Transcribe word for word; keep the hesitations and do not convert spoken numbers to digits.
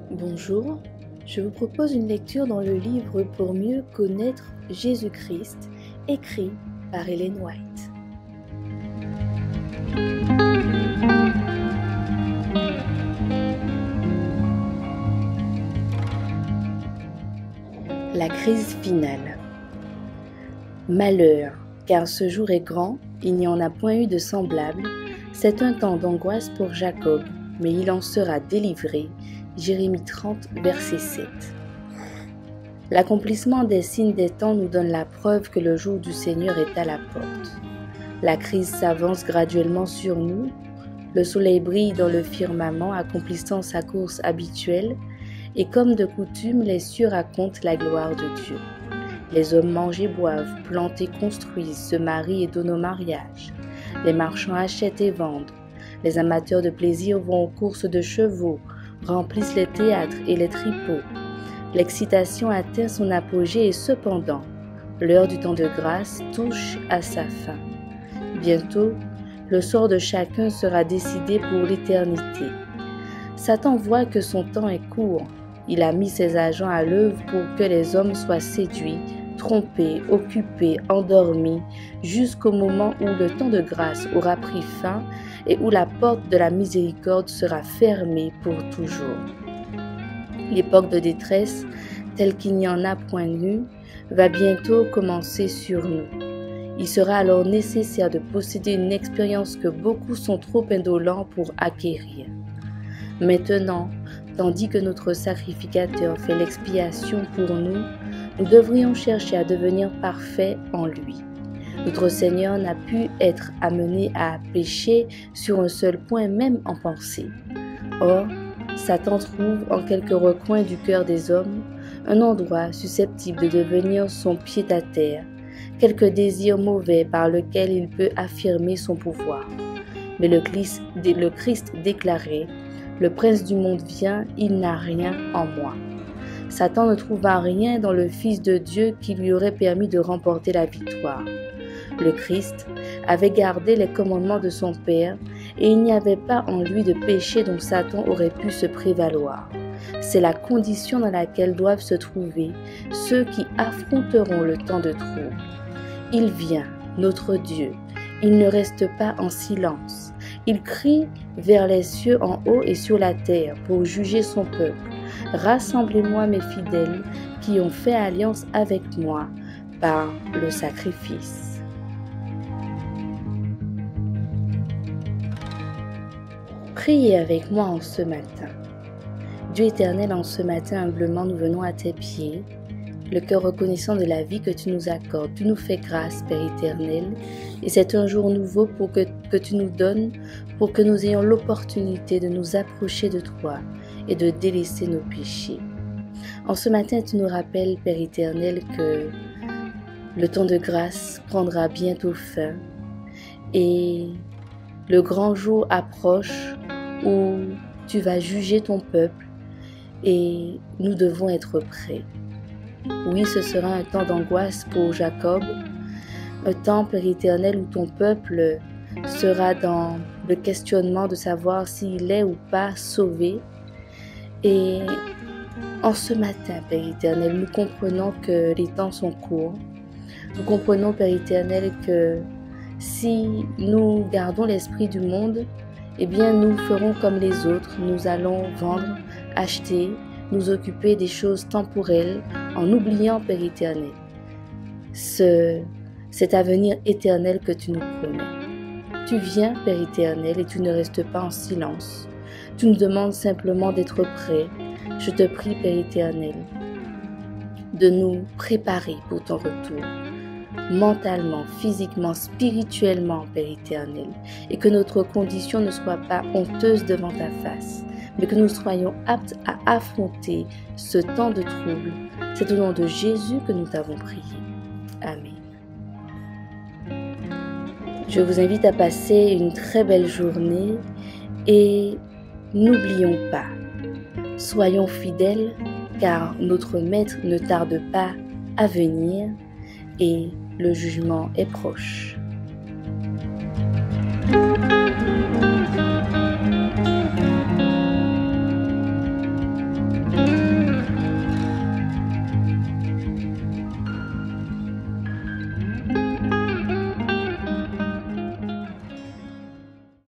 Bonjour, je vous propose une lecture dans le livre Pour mieux connaître Jésus-Christ, écrit par Ellen White. La crise finale. Malheur, car ce jour est grand, il n'y en a point eu de semblable. C'est un temps d'angoisse pour Jacob, mais il en sera délivré. Jérémie trente, verset sept. L'accomplissement des signes des temps nous donne la preuve que le jour du Seigneur est à la porte. La crise s'avance graduellement sur nous. Le soleil brille dans le firmament, accomplissant sa course habituelle, et comme de coutume, les cieux racontent la gloire de Dieu. Les hommes mangent et boivent, plantent et construisent, se marient et donnent au mariage. Les marchands achètent et vendent. Les amateurs de plaisir vont aux courses de chevaux, remplissent les théâtres et les tripots. L'excitation atteint son apogée et cependant, l'heure du temps de grâce touche à sa fin. Bientôt, le sort de chacun sera décidé pour l'éternité. Satan voit que son temps est court. Il a mis ses agents à l'œuvre pour que les hommes soient séduits, trompés, occupés, endormis, jusqu'au moment où le temps de grâce aura pris fin et où la porte de la miséricorde sera fermée pour toujours. L'époque de détresse, telle qu'il n'y en a point eu, va bientôt commencer sur nous. Il sera alors nécessaire de posséder une expérience que beaucoup sont trop indolents pour acquérir. Maintenant, tandis que notre sacrificateur fait l'expiation pour nous, nous devrions chercher à devenir parfaits en lui. Notre Seigneur n'a pu être amené à pécher sur un seul point, même en pensée. Or, Satan trouve en quelques recoins du cœur des hommes un endroit susceptible de devenir son pied-à-terre, quelque désir mauvais par lequel il peut affirmer son pouvoir. Mais le Christ, le Christ déclarait: « Le prince du monde vient, il n'a rien en moi. » Satan ne trouva rien dans le Fils de Dieu qui lui aurait permis de remporter la victoire. Le Christ avait gardé les commandements de son Père et il n'y avait pas en lui de péché dont Satan aurait pu se prévaloir. C'est la condition dans laquelle doivent se trouver ceux qui affronteront le temps de trouble. Il vient, notre Dieu, il ne reste pas en silence. Il crie vers les cieux en haut et sur la terre pour juger son peuple. Rassemblez-moi mes fidèles qui ont fait alliance avec moi par le sacrifice. Priez avec moi en ce matin. Dieu éternel, en ce matin, humblement, nous venons à tes pieds, le cœur reconnaissant de la vie que tu nous accordes. Tu nous fais grâce, Père éternel, et c'est un jour nouveau pour que, que tu nous donnes pour que nous ayons l'opportunité de nous approcher de toi et de délaisser nos péchés. En ce matin, tu nous rappelles, Père éternel, que le temps de grâce prendra bientôt fin et le grand jour approche où tu vas juger ton peuple et nous devons être prêts. Oui, ce sera un temps d'angoisse pour Jacob, un temps, Père éternel, où ton peuple sera dans le questionnement de savoir s'il est ou pas sauvé. Et en ce matin, Père éternel, nous comprenons que les temps sont courts. Nous comprenons, Père éternel, que si nous gardons l'esprit du monde, eh bien nous ferons comme les autres. Nous allons vendre, acheter, nous occuper des choses temporelles en oubliant, Père éternel, ce, cet avenir éternel que tu nous promets. Tu viens, Père éternel, et tu ne restes pas en silence. Tu nous demandes simplement d'être prêts. Je te prie, Père éternel, de nous préparer pour ton retour, mentalement, physiquement, spirituellement, Père éternel, et que notre condition ne soit pas honteuse devant ta face, mais que nous soyons aptes à affronter ce temps de trouble. C'est au nom de Jésus que nous t'avons prié. Amen. Je vous invite à passer une très belle journée et n'oublions pas, soyons fidèles car notre Maître ne tarde pas à venir et le jugement est proche.